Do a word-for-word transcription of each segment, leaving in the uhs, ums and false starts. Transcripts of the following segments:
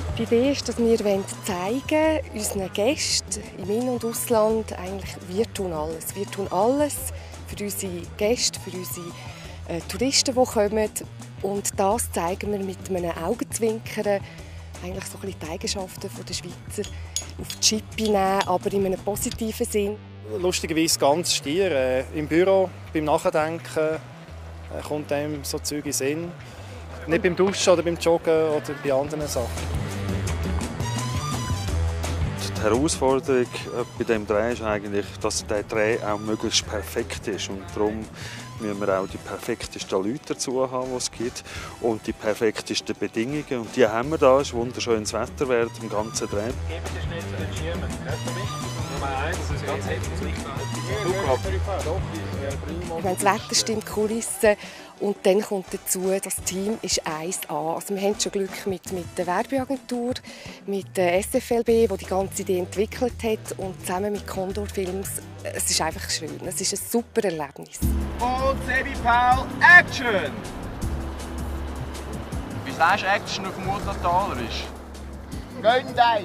Die Idee ist, dass wir zeigen unseren Gästen im In- und Ausland, eigentlich, wir tun alles. Wir tun alles für unsere Gäste, für unsere äh, Touristen, die kommen. Und das zeigen wir mit einem Augenzwinkern, eigentlich so ein bisschen die Eigenschaften der Schweizer auf die Schippe nehmen, aber in einem positiven Sinn. Lustigerweise ganz stier. Äh, Im Büro, beim Nachdenken, äh, kommt einem so Zeug in den Sinn. Nicht beim Duschen oder beim Joggen oder bei anderen Sachen. Die Herausforderung bei diesem Dreh ist eigentlich, dass der Dreh auch möglichst perfekt ist. Und darum müssen wir auch die perfektesten Leute dazu haben, die es gibt. Und die perfektesten Bedingungen. Und die haben wir da. Es ist wunderschönes Wetter während dem ganzen Dreh. Geh bitte schnell zu den Schirmen. Hörst du mich? Nummer eins, das ist ganz heftig Licht. Ich meine, das Wetter stimmt, die Kulissen. Und dann kommt dazu, das Team ist eins A. Also wir haben schon Glück mit, mit der Werbeagentur, mit der S F L B, die die ganze Idee entwickelt hat. Und zusammen mit Condor Films. Es ist einfach schön. Es ist ein super Erlebnis. Und Sebi Paul, Action! Wie sagst du Action auf Muttertaler ist? Gönn deine!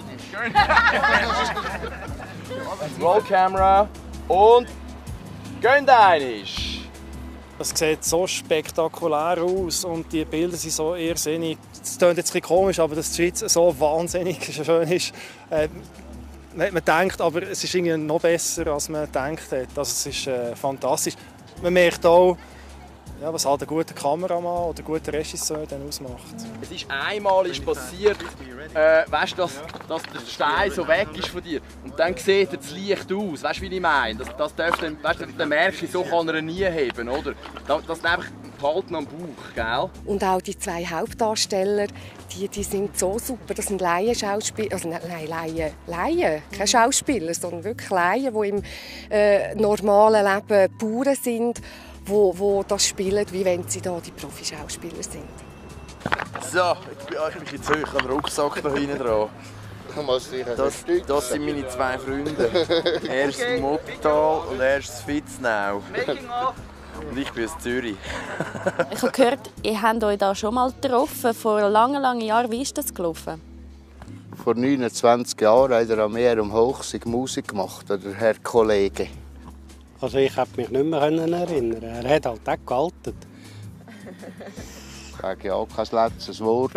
Roll Camera und gönn deine! Es sieht so spektakulär aus und die Bilder sind so irrsinnig. Es klingt jetzt ein bisschen komisch, aber dass die Schweiz so wahnsinnig schön ist, äh, man denkt, aber es ist irgendwie noch besser, als man gedacht hat. Also es ist äh, fantastisch. Man merkt auch, ja, was halt ein guter Kameramann oder ein guter Regisseur dann ausmacht. Es ist einmal ist passiert, äh, weißt, dass, dass der Stein so weg ist von dir. Und dann sieht er das Licht aus. Weißt du, wie ich meine? Das, das darf dann, weißt, dann merkst du, so kann er ihn nie heben. Oder? Das, das ist einfach Halten am Bauch. Gell? Und auch die zwei Hauptdarsteller, die, die sind so super. Das sind Laienschauspieler, also nein, Laien, Laien, keine Schauspieler, sondern wirklich Laien, die im äh, normalen Leben Bauern sind, wo, wo das spielen, wie wenn sie da die Profischauspieler sind. So, ich bin, ich bin jetzt hoch, ich habe einen Rucksack da hinten dran. Das, das sind meine zwei Freunde. Er ist das Mottal und er ist das Fitznau. Und ich bin aus Zürich. Ich habe gehört, ihr habt euch da schon mal getroffen, vor langen, langen Jahren. Wie ist das gelaufen? Vor neunundzwanzig Jahren hat er am Meer um Hochsig Musik gemacht, der Herr Kollege. Also ich konnte mich nicht mehr erinnern. Er hat halt auch gealtet. Ich sage ja auch kein letztes Wort.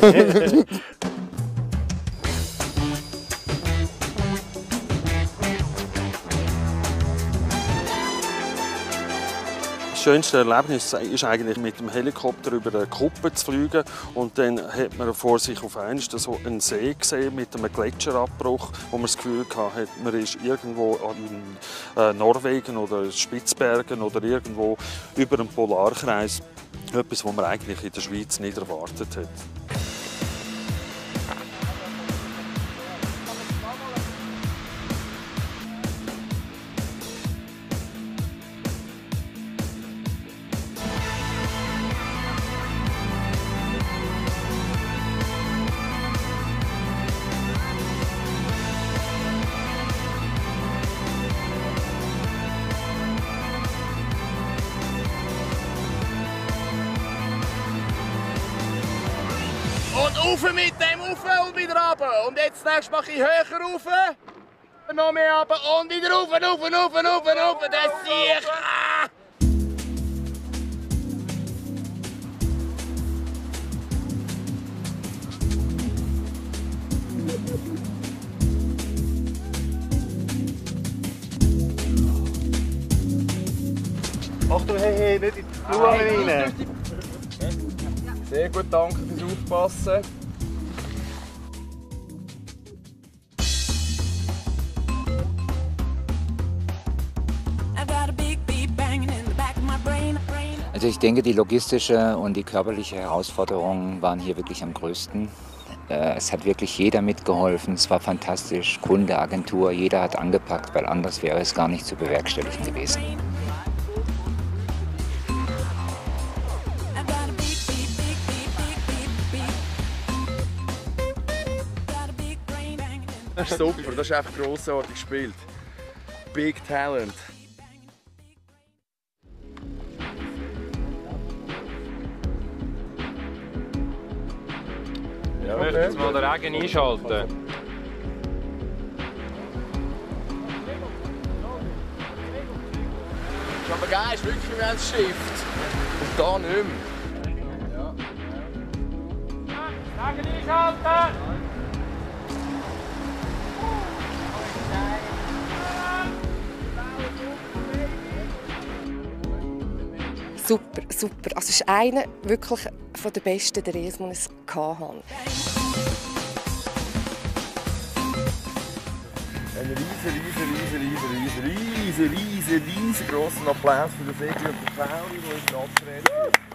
Das schönste Erlebnis ist eigentlich, mit dem Helikopter über eine Kuppe zu fliegen. Und dann hat man vor sich auf einmal so einen See gesehen mit einem Gletscherabbruch, wo man das Gefühl hatte, man ist irgendwo in äh, Norwegen oder Spitzbergen oder irgendwo über dem Polarkreis. Etwas, was man eigentlich in der Schweiz nicht erwartet hat. Und rauf mit dem, rauf und wieder runter. Und jetzt nächstes mache ich höher rauf. Noch mehr runter und wieder rauf, rauf, rauf, rauf, rauf. Das sehe ich. Ah! Achtung, hey, hey, nicht in die Blumen rein! Sehr gut, danke fürs Aufpassen. Also ich denke, die logistische und die körperliche Herausforderung waren hier wirklich am größten. Es hat wirklich jeder mitgeholfen, es war fantastisch. Kunde, Agentur, jeder hat angepackt, weil anders wäre es gar nicht zu bewerkstelligen gewesen. Das ist super, das ist einfach grossartig gespielt. Big Talent. Ja, ich möchte jetzt mal den Regen einschalten. Ist aber geil, ist wirklich wie ein Shift. Und da nicht mehr. Ja. Regen einschalten! Super, super. Also es ist einer wirklich von der besten Drehs, die ich hatte. Ein riesen, riesen, riesen, riesen, riesen, riesen, riesen, riesen grosser Applaus für den Segler und den Claudi, die uns abtreten.